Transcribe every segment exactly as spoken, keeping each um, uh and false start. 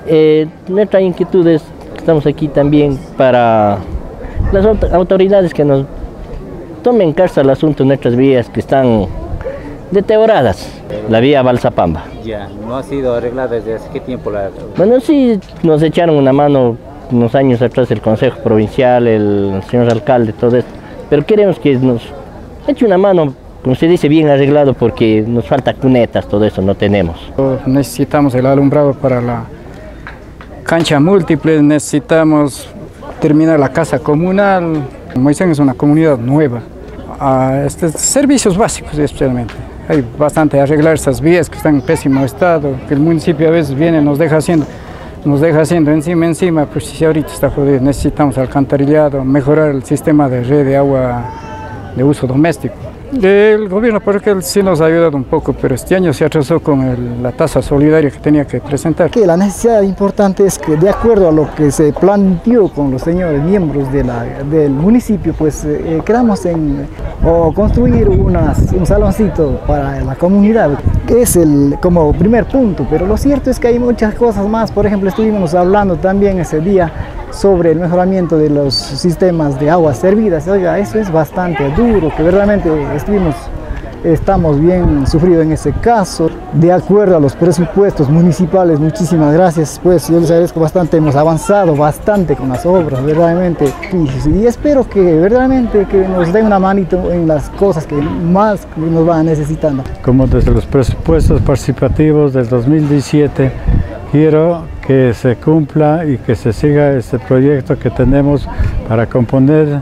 Eh, nuestra inquietud es, estamos aquí también para las autoridades que nos tomen carta al asunto de nuestras vías que están deterioradas. La vía Balsapamba. Ya, ¿no ha sido arreglada desde hace qué tiempo? La... Bueno, sí, nos echaron una mano unos años atrás el Consejo Provincial, el señor alcalde, todo esto. Pero queremos que nos eche una mano, como se dice, bien arreglado, porque nos falta cunetas, todo eso no tenemos. Necesitamos el alumbrado para la cancha múltiple, necesitamos terminar la casa comunal. Moisén es una comunidad nueva. A este, servicios básicos especialmente. Hay bastante arreglar esas vías que están en pésimo estado, que el municipio a veces viene y nos deja haciendo, nos deja haciendo encima, encima, pues si ahorita está jodido, necesitamos alcantarillado, mejorar el sistema de red de agua de uso doméstico. El gobierno parroquial sí nos ha ayudado un poco, pero este año se atrasó con el, la tasa solidaria que tenía que presentar. Que la necesidad importante es que, de acuerdo a lo que se planteó con los señores miembros de la, del municipio, pues eh, quedamos en o construir unas, un saloncito para la comunidad, que es el como primer punto, pero lo cierto es que hay muchas cosas más. Por ejemplo, estuvimos hablando también ese día sobre el mejoramiento de los sistemas de aguas servidas. Oiga, eso es bastante duro, que verdaderamente estuvimos, estamos bien sufridos en ese caso. De acuerdo a los presupuestos municipales, muchísimas gracias, pues yo les agradezco bastante, hemos avanzado bastante con las obras, verdaderamente, y, y espero que verdaderamente que nos den una manito en las cosas que más nos van necesitando. Como desde los presupuestos participativos del dos mil diecisiete, quiero que se cumpla y que se siga este proyecto que tenemos para componer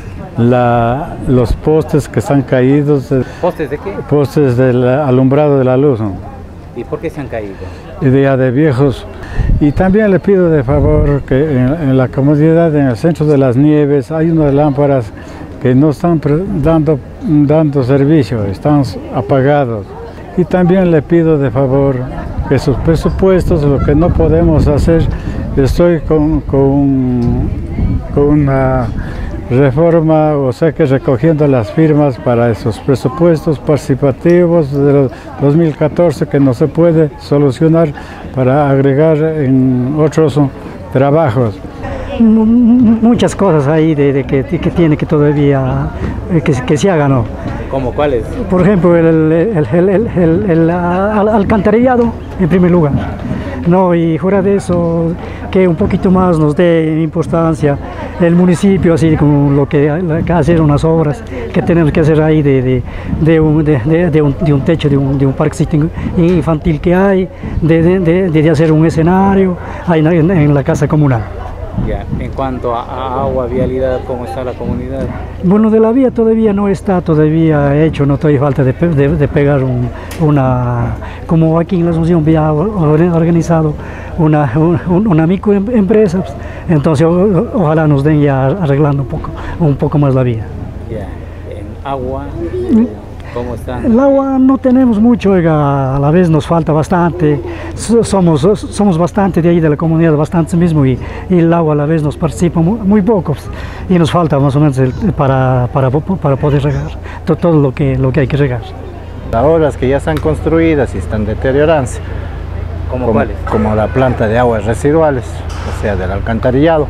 la, los postes que están caídos. ¿Postes de qué? Postes del alumbrado de la luz. ¿No? ¿Y por qué se han caído? Idea de viejos. Y también le pido de favor que en, en la comunidad, en el centro de las Nieves, hay unas lámparas que no están dando, dando servicio, están apagados. Y también le pido de favor que sus presupuestos, lo que no podemos hacer, estoy con, con, con una reforma, o sea que recogiendo las firmas para esos presupuestos participativos de dos mil catorce que no se puede solucionar para agregar en otros trabajos. Muchas cosas ahí de, de que, que tiene que todavía que, que se hagan, ¿no? ¿Cómo cuáles? Por ejemplo, el, el, el, el, el, el, el alcantarillado en primer lugar, no, y fuera de eso que un poquito más nos dé importancia el municipio, así como lo que, que hacer unas obras que tenemos que hacer ahí de, de, de, un, de, de, de, un, de un techo de un, de un parque infantil que hay, de, de, de, de hacer un escenario ahí en, en la casa comunal. Ya. En cuanto a, a agua, vialidad, ¿cómo está la comunidad? Bueno, de la vía todavía no está todavía hecho, no todavía falta de, de, de pegar un, una, como aquí en la Asunción había organizado una, un, una microempresa, pues, entonces o, ojalá nos den ya arreglando un poco, un poco más la vía. Ya. En agua, ¿cómo está? El agua no tenemos mucho, oiga, a la vez nos falta bastante, somos, somos bastante de ahí de la comunidad, bastante mismo, y, y el agua a la vez nos participa muy, muy poco, y nos falta más o menos el, para, para, para poder regar todo, todo lo, que, lo que hay que regar. Las obras que ya están construidas y están deteriorándose, ¿Cómo como, cuáles? como la planta de aguas residuales, o sea, del alcantarillado,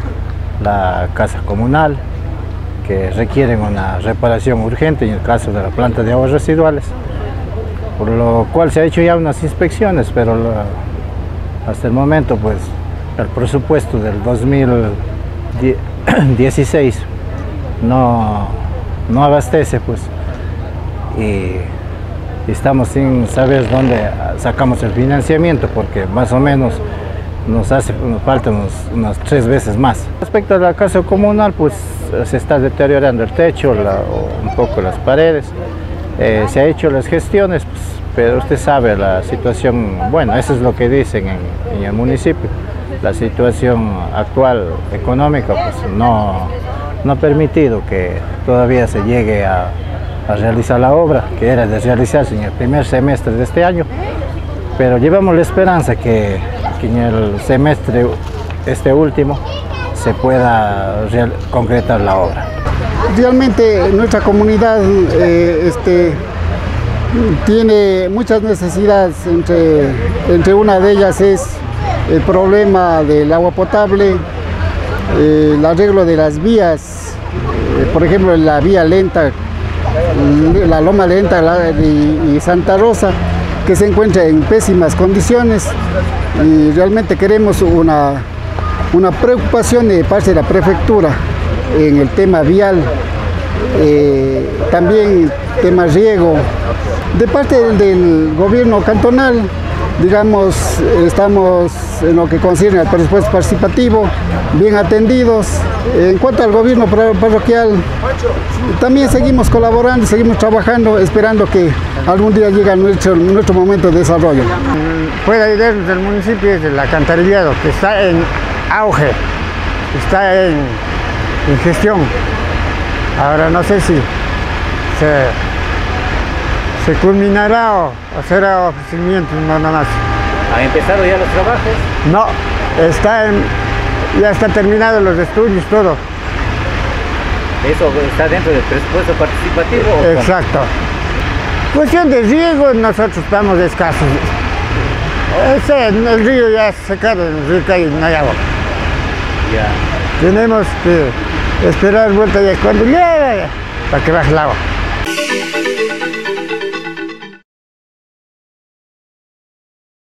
la casa comunal, que requieren una reparación urgente en el caso de la planta de aguas residuales, por lo cual se ha hecho ya unas inspecciones, pero la, hasta el momento pues el presupuesto del dos mil dieciséis no, no abastece, pues, y estamos sin saber dónde sacamos el financiamiento, porque más o menos nos hace, nos faltan unos, unas tres veces más. Respecto a la casa comunal, pues se está deteriorando el techo, la, un poco las paredes, eh, se ha hecho las gestiones, pues, pero usted sabe la situación, bueno, eso es lo que dicen en, en el municipio, la situación actual económica pues no, no ha permitido que todavía se llegue a, a realizar la obra, que era de realizarse en el primer semestre de este año, pero llevamos la esperanza que, que en el semestre este último se pueda real, concretar la obra. Realmente nuestra comunidad eh, este, tiene muchas necesidades, entre, entre una de ellas es el problema del agua potable, eh, el arreglo de las vías, eh, por ejemplo la vía lenta, la Loma Lenta y, y Santa Rosa, que se encuentra en pésimas condiciones, y realmente queremos una, una preocupación de parte de la prefectura en el tema vial, eh, también tema riego. De parte del, del gobierno cantonal, digamos, estamos en lo que concierne al presupuesto participativo, bien atendidos. En cuanto al gobierno parroquial, también seguimos colaborando, seguimos trabajando, esperando que algún día llegue nuestro, nuestro momento de desarrollo. Fuera del municipio es el alcantarillado, que está en auge, está en, en gestión. Ahora no sé si se, se culminará o, o será ofrecimiento nada más. ¿Han empezado ya los trabajos? No, está en, ya está terminado los estudios, todo. ¿Eso está dentro del presupuesto participativo? ¿O exacto. Cuestión de riego, nosotros estamos escasos. Ese, el río ya se secado, el río cae y no hay agua. Ya. Tenemos que esperar vuelta ya cuando llueve para que baje el agua.